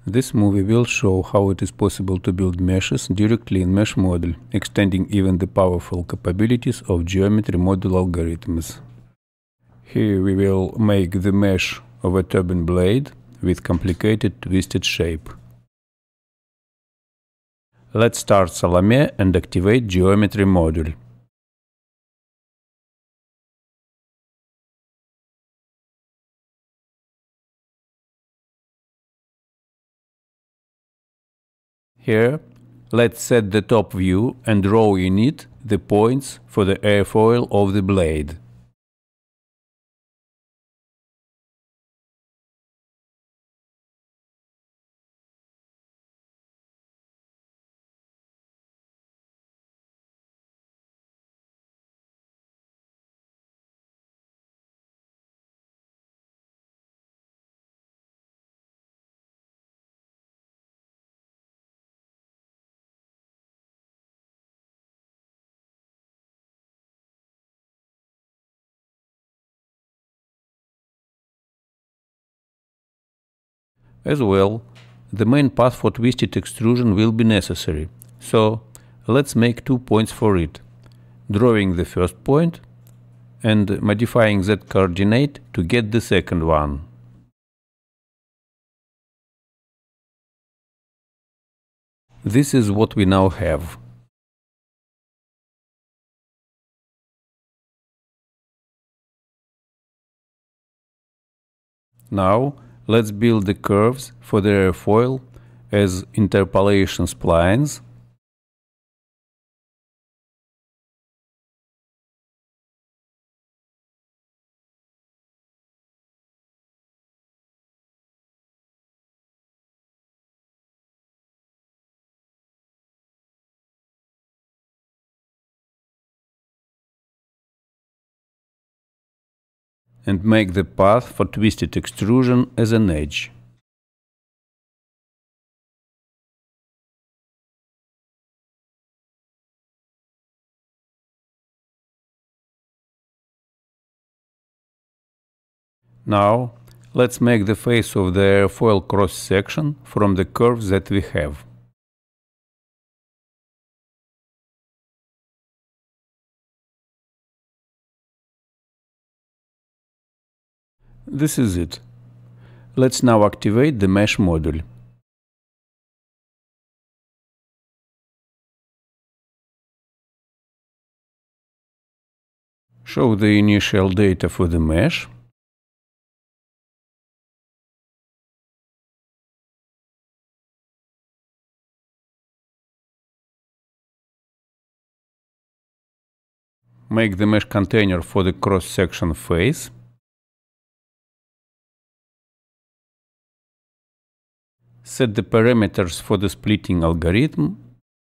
This movie will show how it is possible to build meshes directly in Mesh Module, extending even the powerful capabilities of geometry module algorithms. Here we will make the mesh of a turbine blade with complicated twisted shape. Let's start SALOME and activate geometry module. Here, let's set the top view and draw in it the points for the airfoil of the blade. As well, the main path for twisted extrusion will be necessary, so let's make 2 points for it, drawing the first point and modifying that coordinate to get the second one. This is what we now have. Now, let's build the curves for the airfoil as interpolation splines. And make the path for twisted extrusion as an edge. Now, let's make the face of the airfoil cross-section from the curves that we have. This is it. Let's now activate the Mesh module. Show the initial data for the mesh. Make the mesh container for the cross-section face. Set the parameters for the splitting algorithm.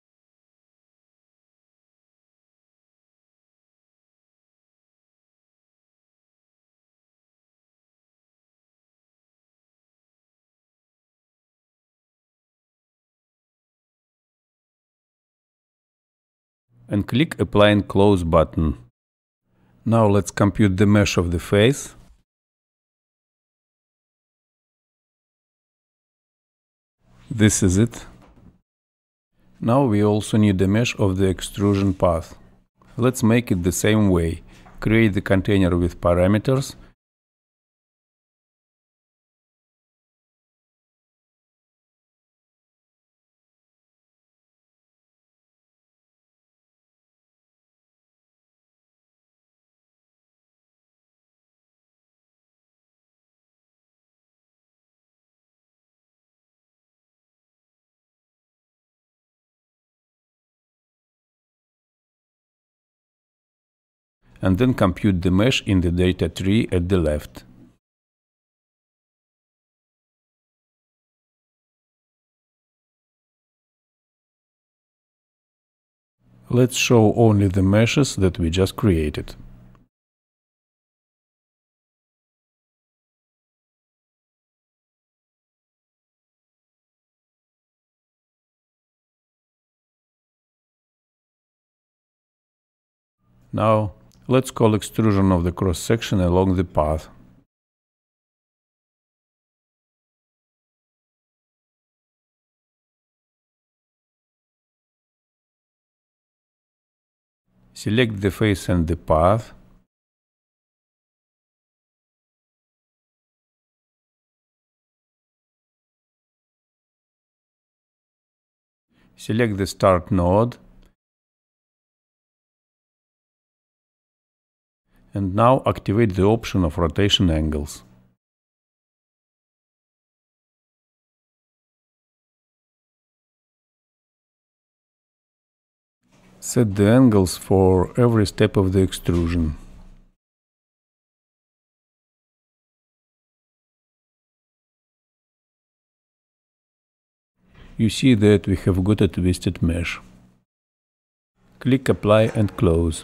And click Apply and Close button. Now let's compute the mesh of the face. This is it. Now we also need the mesh of the extrusion path. Let's make it the same way. Create the container with parameters. And then compute the mesh in the data tree at the left. Let's show only the meshes that we just created. Now, let's call extrusion of the cross-section along the path. Select the face and the path. Select the start node. And now activate the option of rotation angles. Set the angles for every step of the extrusion. You see that we have got a twisted mesh. Click Apply and Close.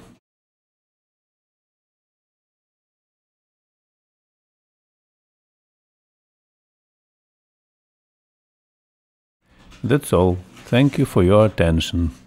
That's all. Thank you for your attention.